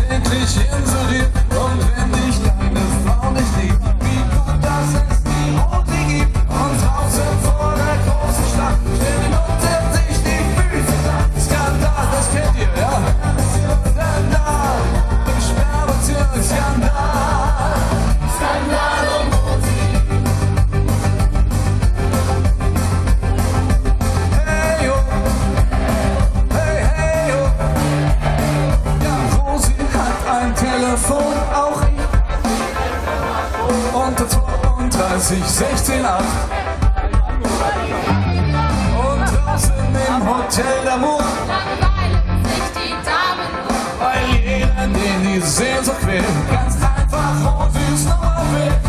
täglich inseriert. Und wenn dich deine Frau nicht liebt, wie gut, dass es die Rote gibt. Und draußen vor der großen Stadt stehen unter sich die Füße satt. Skandal, das kennt ihr, ja? Skandal, im Sperrbezirk, Skandal. Skandal um Rosi. Hey, oh. Hey, hey, oh. Ja, Rosi hat ein Telefon, auch ich. Unter 32, 16, 8. Und draußen im Hotel d'Amour Langweilen sich die Damen nur, weil jeder, den die Sehnsucht quält, ganz einfach Rosis Nummer will.